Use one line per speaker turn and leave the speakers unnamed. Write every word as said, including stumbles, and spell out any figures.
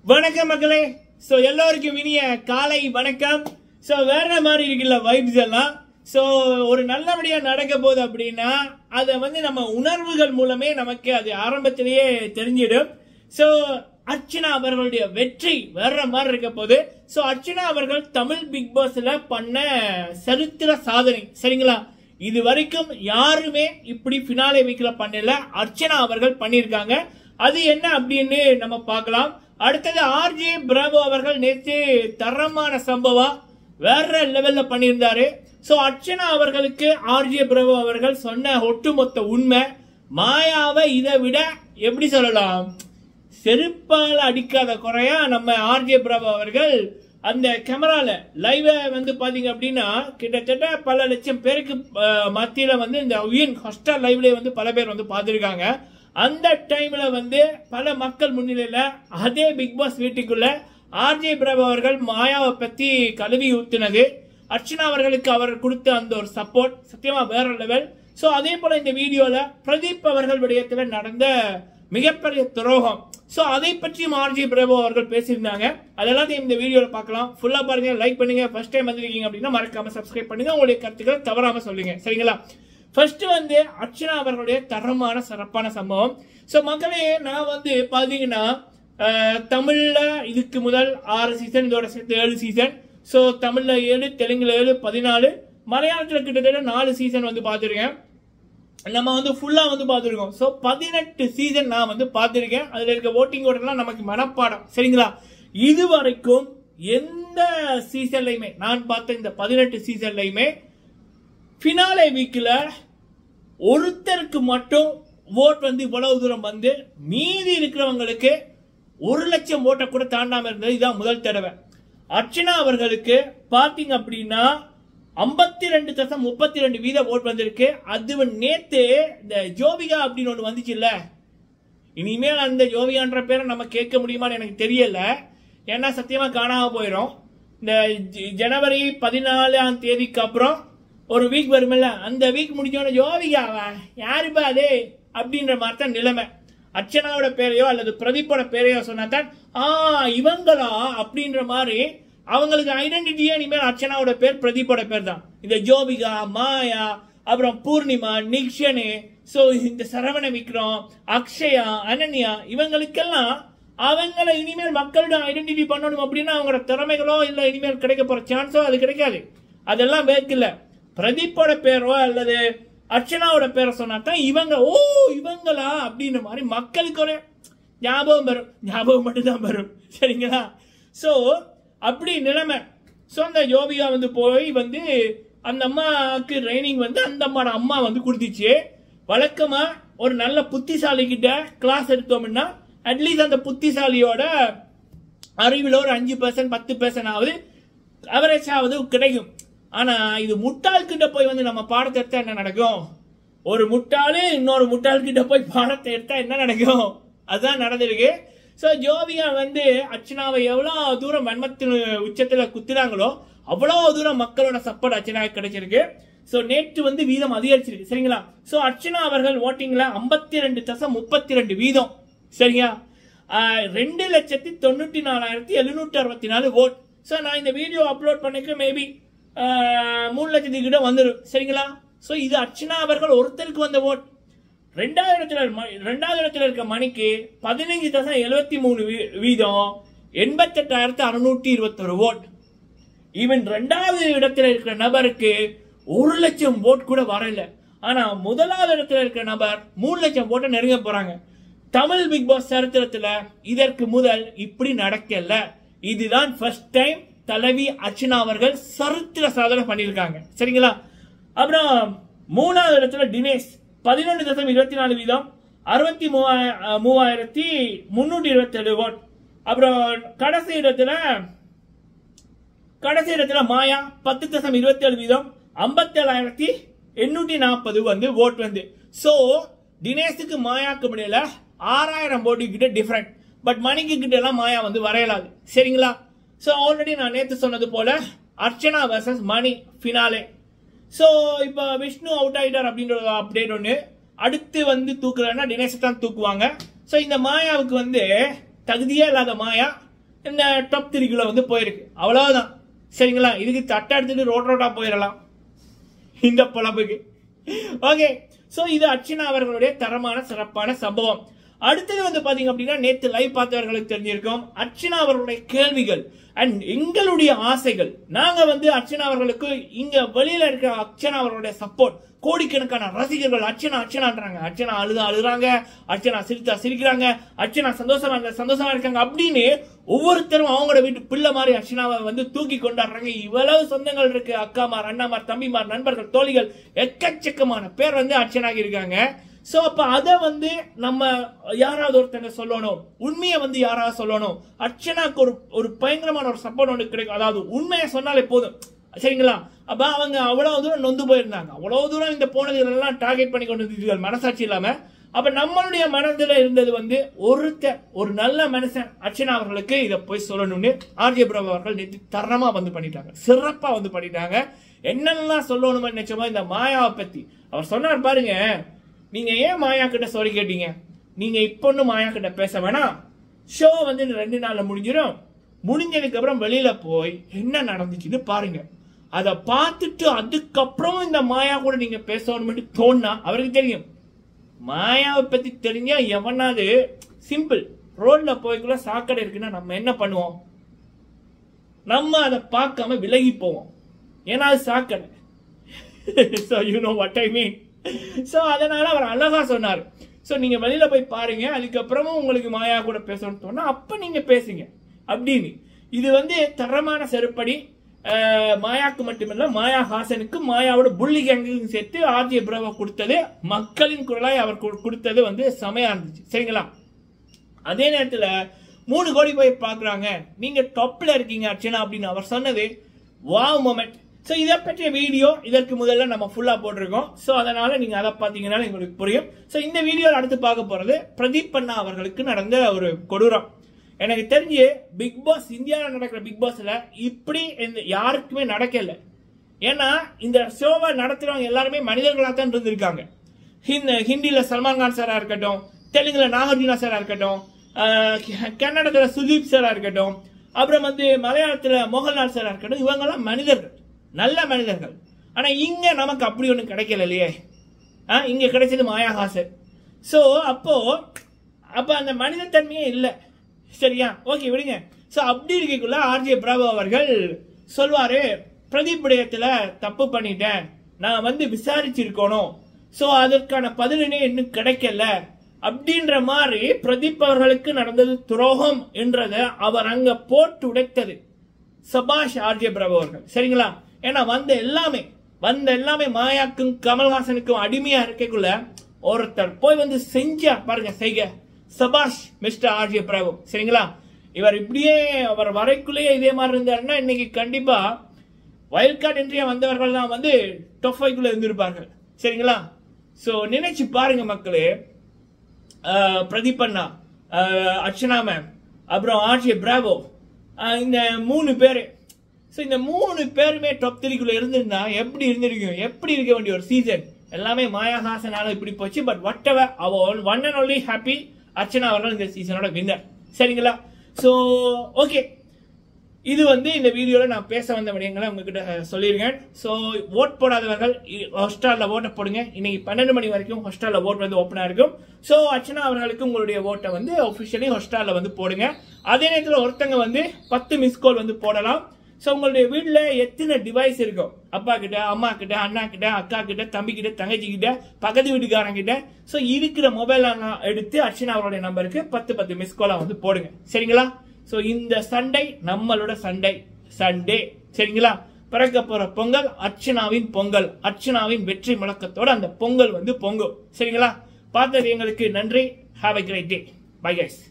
வணக்கம் மக்களே. சோ எல்லாருக்கும் இனிய காலை வணக்கம். சோ வேற மாதிரி இருக்குல்ல வைப்ஸ் எல்லாம். சோ ஒரு நல்லபடியா நடக்க போகுது அப்படின்னா அதை வந்து நம்ம உணர்வுகள் மூலமே நமக்கு அது ஆரம்பத்திலேயே தெரிஞ்சிடும். சோ அர்ச்சனா அவர்களுடைய வெற்றி வேற மாதிரி இருக்க போகுது. சோ அர்ச்சனா அவர்கள் தமிழ் பிக் பாஸ்ல பண்ண சரித்திர சாதனை, சரிங்களா? இது வரைக்கும் யாருமே இப்படி பினாலே வீக்ல பண்ணல, அர்ச்சனா அவர்கள் பண்ணிருக்காங்க. அது என்ன அப்படின்னு நம்ம பார்க்கலாம். அடுத்தது ஆர்ஜே பிராவோ அவர்கள் நேற்று தரமான சம்பவம் வேற லெவல்ல பண்ணியிருந்தாரு. சோ அர்ச்சனா அவர்களுக்கு ஆர்ஜே பிராவோ அவர்கள் சொன்ன ஒட்டுமொத்த உண்மை, மாயாவை இதை விட எப்படி சொல்லலாம், செருப்பால அடிக்காத குறையா நம்ம ஆர்ஜே பிராவோ அவர்கள் அந்த கேமரால லைவ வந்து பாத்தீங்க அப்படின்னா கிட்டத்தட்ட பல லட்சம் பேருக்கு மத்தியில வந்து இந்த வின் ஹாஸ்டல் லைவ்ல வந்து பல பேர் வந்து பார்த்திருக்காங்க. அந்த டைம்ல வந்து பல மக்கள் முன்னிலையில அதே பிக் பாஸ் வீட்டுக்குள்ள ஆர்ஜே பிராவோ அவர்கள் மாயாவை பத்தி கழுவி ஊத்தினது, அர்ச்சனா அவர்களுக்கு அவர் கொடுத்த அந்த ஒரு சப்போர்ட் சத்தியமா வேற லெவல். சோ அதே போல இந்த வீடியோல பிரதீப் அவர்கள் விடயத்துல நடந்த மிகப்பெரிய துரோகம், சோ அதை பற்றியும் ஆர்ஜே பிராவோ அவர்கள் பேசியிருந்தாங்க. அதெல்லாம் இந்த வீடியோல பார்க்கலாம். ஃபுல்லா பாருங்க, லைக் பண்ணுங்க. ஃபர்ஸ்ட் டைம் வந்திருக்கீங்க அப்படின்னா மறக்காம சப்ஸ்கிரைப் பண்ணுங்க, உங்களுடைய கருத்துக்களை தவறாம சொல்லுங்க, சரிங்களா? ஃபர்ஸ்ட் வந்து அர்ச்சனா அவர்களுடைய தரமான சிறப்பான சம்பவம். சோ மக்களே, நான் வந்து பாத்தீங்கன்னா தமிழ்ல இதுக்கு முதல் ஆறு சீசன், இதோட சேர்த்து ஏழு சீசன். சோ தமிழ்ல ஏழு, தெலுங்குல ஏழு, பதினாலு, மலையாளத்துல கிட்டத்தட்ட நாலு சீசன் வந்து பார்த்திருக்கேன். நம்ம வந்து ஃபுல்லா வந்து பார்த்திருக்கோம். சோ பதினெட்டு சீசன் நான் வந்து பார்த்திருக்கேன். அதுல இருக்க ஓட்டிங் ஓட்டெல்லாம் நமக்கு மனப்பாடம், சரிங்களா? இது வரைக்கும் எந்த சீசன்லயுமே நான் பார்த்த இந்த பதினெட்டு சீசன்லயுமே பினாலே வீக்ல ஒருத்தருக்கு மட்டும் ஓட் வந்து இவ்வளவு தூரம் வந்து மீதி இருக்கிறவங்களுக்கு ஒரு லட்சம் ஓட்டை கூட தாண்டாம இருந்தது இதான் முதல் தடவை. அர்ச்சனா அவர்களுக்கு பாத்தீங்க அப்படின்னா ஐம்பத்தி ரெண்டு தசம் முப்பத்தி ரெண்டு வீத ஓட் வந்திருக்கு. அது நேத்து இந்த ஜோவிகா அப்படின்னு ஒண்ணு வந்துச்சு இல்ல, இனிமேல் அந்த ஜோவிகான்ற பேரை நம்ம கேட்க முடியுமான்னு எனக்கு தெரியல, ஏன்னா சத்தியமா காணாம போயிடும். இந்த ஜனவரி பதினாலாம் தேதிக்கு அப்புறம் ஒரு வீக் வரும்ல, அந்த வீக் முடிஞ்சோட ஜோவிகாவா யாருப்பா அது அப்படின்ற மாதிரி தான் நிலைமை. அர்ச்சனாவோட பேரையோ அல்லது பிரதீப்போட பேரையோ சொன்னாதான் ஆ இவங்களா அப்படின்ற மாதிரி அவங்களுக்கு ஐடென்டிட்டியே இனிமேல் அர்ச்சனாவோட பேர் பிரதீப்போட பேர் தான். இந்த ஜோவிகா, மாயா, அப்புறம் பூர்ணிமா, நிக்ஷனு, சோ இந்த சரவண விக்ரம், அக்ஷயா, அனன்யா, இவங்களுக்கெல்லாம் அவங்கள இனிமேல் மக்களோட ஐடென்டிட்டி பண்ணணும் அப்படின்னா அவங்களோட திறமைகளோ இல்ல இனிமேல் கிடைக்க போற சான்ஸோ அது கிடைக்காது. அதெல்லாம் வேர்க்கல. பிரதீப்போட பேரோ அல்லது அர்ச்சனாவோட பேரை சொன்னாதான் இவங்க ஓ இவங்களா அப்படின்ற மாதிரி மக்களுக்கு ஒரு ஞாபகம் வரும். ஞாபகம் மட்டும்தான் வரும், சரிங்களா? சோ அப்படி நிலைமை. சோ அந்த ஜோவிகா வந்து போய் வந்து அந்த அம்மாவுக்கு ட்ரைனிங் வந்து அந்த அம்மாவோட அம்மா வந்து கொடுத்துச்சு. வழக்கமா ஒரு நல்ல புத்திசாலி கிட்ட கிளாஸ் எடுத்தோம்னா அட்லீஸ்ட் அந்த புத்திசாலியோட அறிவில் ஒரு அஞ்சு பர்சன்ட் பத்து பர்சன்ட் ஆகுது அவரேஜ் ஆகுது கிடைக்கும். ஆனா இது முட்டாள் கிட்ட போய் வந்து நம்ம பாடத்தை எடுத்தா என்ன நடக்கும்? ஒரு முட்டாளு இன்னொரு முட்டாள் கிட்ட போய் பாடத்தை எடுத்தா என்ன நடக்கும்? அதுதான் நடந்திருக்கு. சோ ஜோவியா வந்து அர்ச்சனாவை எவ்வளவு தூரம் வன்மத்தின் உச்சத்துல குத்துறாங்களோ அவ்வளவு தூரம் மக்களோட சப்போர்ட் அர்ச்சனாவுக்கு கிடைச்சிருக்கு. சோ நேற்று வந்து வீதம் அதிகரிச்சிருக்கு, சரிங்களா? சோ அர்ச்சனா அவர்கள் ஓட்டிங்ல ஐம்பத்தி ரெண்டு தசம் முப்பத்தி ரெண்டு வீதம், சரிங்களா? ரெண்டு லட்சத்தி தொண்ணூத்தி நாலாயிரத்தி எழுநூத்தி அறுபத்தி நாலு ஓட். சோ நான் இந்த வீடியோ அப்லோட் பண்ணிக்க மேபி மூணு லட்சத்துக்கு கிட்ட வந்துடும், சரிங்களா? சோ இது அர்ச்சனா அவர்கள் ஒருத்தருக்கு வந்த ஓட். ரெண்டாவது இடத்துல ரெண்டாவது இடத்துல இருக்க மணிக்கு பதினைஞ்சு தசம் எழுபத்தி மூணு வீதம், எண்பத்தி எட்டாயிரத்தி அறுநூத்தி இருபத்தி ஒரு ஓட். ஈவன் ரெண்டாவது இடத்துல இருக்கிற நபருக்கு ஒரு லட்சம் ஓட் கூட வரல. ஆனா முதலாவது இடத்துல இருக்கிற நபர் மூணு லட்சம் ஓட்டை நெருங்க போறாங்க. தமிழ் பிக் பாஸ் சரித்திரத்துல இதற்கு முதல் இப்படி நடக்கல. இதுதான் ஃபர்ஸ்ட் டைம் தலைவி அர்ச்சனா அவர்கள் சரித்திர சாதனை பண்ணியிருக்காங்க, சரிங்களா? அப்புறம் மூணாவது இடத்துல தினேஷ் பதினொன்று தசம் இருபத்தி நாலு வீதம், அறுபத்தி மூவாயிரத்தி முன்னூத்தி இருபத்தி ஏழு ஓட். அப்புறம் கடைசி இடத்துல கடைசி இடத்துல மாயா பத்து தசம் இருபத்தி ஏழு வீதம், ஐம்பத்தி ஏழாயிரத்தி எண்ணூத்தி நாற்பது வந்து ஓட் வந்து. சோ தினேஷுக்கு மாயாக்கு முடியல ஆறாயிரம் ஓட்டு கிட்ட டிஃபரெண்ட். பட் மணிக்கு கிட்ட எல்லாம் மாயா வந்து வரையலாது, சரிங்களா? சோ ஆல்ரெடி நான் நேற்று சொன்னது போல Archana versus Mani finale. So இப்ப விஷ்ணு அவுட் ஆயிட்டார் அப்படின்ற அப்டேட் ஒண்ணு. அடுத்து வந்து தூக்குறேன்னா தினேஷ் தான் தூக்குவாங்க. சோ இந்த மாயாவுக்கு வந்து தகுதியே இல்லாத மாயா இந்த டாப் த்ரீக்குள்ள வந்து போயிருக்கு. அவ்வளவுதான். சரிங்களா? இதுக்கு தட்டை எடுத்துட்டு ரோட் ரோட்டா போயிடலாம் இந்த பொழப்புக்கு. ஓகே, சோ இது அர்ச்சனா அவர்களுடைய தரமான சிறப்பான சம்பவம். அடுத்தது வந்து பாத்தீங்க அப்படின்னா, நேற்று லைவ் பார்த்தவர்களுக்கு தெரிஞ்சிருக்கும் அர்ச்சனா அவர்களுடைய கேள்விகள் அண்ட் எங்களுடைய ஆசைகள். நாங்க வந்து அர்ச்சனா அவர்களுக்கு இங்க வெளியில இருக்கிற அர்ச்சனா அவர்களுடைய சப்போர்ட், கோடிக்கணக்கான ரசிகர்கள் அர்ச்சனா அர்ச்சனான்றாங்க. அர்ச்சனா அழுதா அழுறாங்க, அர்ச்சனா சிரித்தா சிரிக்கிறாங்க, அர்ச்சனா சந்தோஷமா இருந்த சந்தோஷமா இருக்காங்க அப்படின்னு ஒவ்வொருத்தரும் அவங்களோட வீட்டு பிள்ளை மாதிரி அர்ச்சனாவை வந்து தூக்கி கொண்டாடுறாங்க. இவ்வளவு சொந்தங்கள் இருக்கு, அக்காமார், அண்ணாமார், தம்பிமார், நண்பர்கள், தோழிகள், எக்கச்சக்கமான பேர் வந்து அர்ச்சனாக இருக்காங்க. சோ அப்ப அத வந்து நம்ம யாராவது ஒருத்தங்க சொல்லணும், உண்மையை வந்து யாராவது சொல்லணும். அர்ச்சனாக்கு ஒரு ஒரு பயங்கரமான ஒரு சப்போர்ட் ஒன்று கிடைக்கும். அதாவது உண்மையை சொன்னாலே போதும். சரிங்களா? அப்ப அவங்க அவ்வளவு தூரம் நொந்து போயிருந்தாங்க, அவ்வளவு தூரம் இந்த போனதுலாம் டார்கெட் பண்ணி கொண்டு வந்திருக்காங்க மனசாட்சி இல்லாம. அப்ப நம்மளுடைய மனதுல இருந்தது வந்து ஒருத்த ஒரு நல்ல மனுஷன் அர்ச்சனா அவர்களுக்கு இதை போய் சொல்லணும்னு ஆர்ஜே ப்ரோ அவர்கள் நேற்று தரமா வந்து பண்ணிட்டாங்க, சிறப்பா வந்து பண்ணிட்டாங்க. என்னெல்லாம் சொல்லணும்னு நினைச்சோமோ இந்த மாயாவை பத்தி அவர் சொன்னார் பாருங்க. நீங்க ஏன் மாயா கிட்ட சாரி கேட்டீங்க? நீங்க இப்ப ஒன்னும் மாயா கிட்ட பேச வேணாம், ஷோ வந்து ரெண்டு நாள்ல முடிஞ்சிடும். முடிஞ்சதுக்கு அப்புறம் வெளியில போய் என்ன நடந்துச்சுன்னு பாருங்க. அதை பார்த்துட்டு அதுக்கப்புறம் இந்த மாயா கூட நீங்க பேசணும்னு தோணுனா அவருக்கு தெரியும். மாயாவை பத்தி தெரிஞ்சா எவனாவது சிம்பிள் ரோட்ல போய்க்குள்ள சாக்கடை இருக்குன்னா நம்ம என்ன பண்ணுவோம்? நம்ம அதை பார்க்காம விலகி போவோம், ஏன்னா அது சாக்கடை. So you know what I mean. So அதனால அவர் அழகா சொன்னார். சோ நீங்க வெளியில போய் பாருங்க, அதுக்கப்புறமும் உங்களுக்கு மாயா கூட பேசணும்னு தோணா அப்ப நீங்க பேசுங்க அப்படின்னு. இது வந்து தரமான செருப்படி. மாயாக்கு மட்டுமில்ல, மாயா ஹாசனுக்கு மாயாவோட புள்ளி கேங்குக்கும் சேர்த்து ஆர்ஜே ப்ரோவை கொடுத்தது, மக்களின் குரலாய் அவர் கொடுத்தது வந்து செமையா இருந்துச்சு. சரிங்களா? அதே நேரத்துல மூணு கோடி போய் பாக்குறாங்க, நீங்க டாப்ல இருக்கீங்க அர்ச்சனா அப்படின்னு அவர் சொன்னது வாவ் மொமெண்ட். சோ இதை பற்றிய வீடியோ இதற்கு முதல்ல நம்ம ஃபுல்லா போட்டிருக்கோம். சோ அதனால நீங்க அதை பாத்தீங்கன்னா உங்களுக்கு புரியும். சோ இந்த வீடியோ அடுத்து பார்க்க போறது பிரதீப் அண்ணா அவர்களுக்கு நடந்த ஒரு கொடூரம். எனக்கு தெரிஞ்சு பிக் பாஸ், இந்தியாவில் நடக்கிற பிக் பாஸ்ல இப்படி யாருக்குமே நடக்கல. ஏன்னா இந்த ஷோவை நடத்துறவங்க எல்லாருமே மனிதர்களாக தான் இருந்திருக்காங்க. ஹிந்தியில சல்மான் கான் சாரா இருக்கட்டும், தெலுங்குல நாகார்ஜுனா சாரா இருக்கட்டும், கன்னடத்துல சுதீப் சாரா இருக்கட்டும், அப்புறம் வந்து மலையாளத்துல மோகன்லால் சாரா இருக்கட்டும், இவங்க எல்லாம் மனிதர்கள், நல்ல மனிதர்கள். ஆனா இங்க நமக்கு அப்படி ஒண்ணு கிடைக்கல இல்லையே. இங்க கிடைச்சது மாயாஹாசன். சோ அப்போ அப்ப அந்த மனித தன்மையே இல்லை. சரியா? ஓகே, விடுங்க. சோ அப்படி இருக்கக்குள்ள ஆர்ஜே ப்ரோ அவர்கள் சொல்வாரு, பிரதீப் விடயத்துல தப்பு பண்ணிட்டேன், நான் வந்து விசாரிச்சிருக்கணும், சோ அதற்கான பதிலனே இன்னும் கிடைக்கல அப்படின்ற மாதிரி பிரதீப் அவர்களுக்கு நடந்தது துரோகம் என்றதை அவர் அங்க போட்டு உடைத்தது. சபாஷ் ஆர்ஜே ப்ரோ அவர்கள். சரிங்களா? ஏன்னா வந்த எல்லாமே வந்த எல்லாமே மாயாக்கும் கமல்ஹாசனுக்கும் அடிமையா இருக்கக்குள்ள ஒருத்தர் போய் வந்து செஞ்சா பாருங்க, செய்க. சபாஷ் மிஸ்டர் ஆர்ஜே ப்ரோ. சரிங்களா? இவர் இப்படியே அவர் வரைக்குள்ளேயே இதே மாதிரி இருந்தாருன்னா இன்னைக்கு கண்டிப்பா வைல்ட் கார்டு என்ட்ரியா வந்தவர்கள் தான் வந்து டாப் ஃபைவ் குள்ள இருந்திருப்பார்கள். சரிங்களா? சோ நினைச்சு பாருங்க மக்களே. பிரதீப் அண்ணா, அர்ச்சனா மேம், அப்புறம் ஆர்ஜே ப்ரோ, இந்த மூணு பேரு. சோ இந்த மூணு பேருமே டாப் த்ரீக்குள்ள இருந்திருந்தா எப்படி இருந்திருக்கும்? எப்படி இருக்க வேண்டிய ஒரு சீசன். எல்லாமே மாயாஹாசனால இப்படி போச்சு. பட் வாட் எவர், அவர் one and only happy Archana அவர்கள் இந்த சீசனோட வின்னர். சரிங்களா? சோ ஓகே, இது வந்து இந்த வீடியோல நான் பேச வந்த விடயங்களை உங்ககிட்ட சொல்லியிருக்கேன். சோ ஓட் போடாதவர்கள் ஹாட்ஸ்டார்ல ஓட்ட போடுங்க. இன்னைக்கு பன்னெண்டு மணி வரைக்கும் ஹாட்ஸ்டார்ல ஓட் வந்து ஓப்பனா இருக்கும். சோ அர்ச்சனா அவர்களுக்கு உங்களுடைய ஓட்டை வந்து ஒபிஷியலி ஹாட்ஸ்டார்ல வந்து போடுங்க. அதே நேரத்தில் ஒருத்தங்க வந்து பத்து மிஸ் கால் வந்து போடலாம். சோ உங்களுடைய வீட்டுல எத்தனை டிவைஸ் இருக்கும், அப்பா கிட்ட, அம்மா கிட்ட, அண்ணா கிட்ட, அக்கா கிட்ட, தம்பி கிட்ட, தங்கச்சி கிட்ட, பக்கத்து வீட்டுக்காரங்க கிட்ட, சோ இருக்கிற மொபைல் எடுத்து அர்ச்சனா அவருடைய நம்பருக்கு பத்து பத்து மிஸ் காலா வந்து போடுங்க. சரிங்களா? சோ இந்த சண்டை நம்மளோட சண்டை சண்டே. சரிங்களா? பிறக்க போற பொங்கல் அர்ச்சனாவின் பொங்கல், அர்ச்சனாவின் வெற்றி முழக்கத்தோட அந்த பொங்கல் வந்து பொங்கும். சரிங்களா? பார்த்தது எங்களுக்கு நன்றி. Have a great day. Bye guys.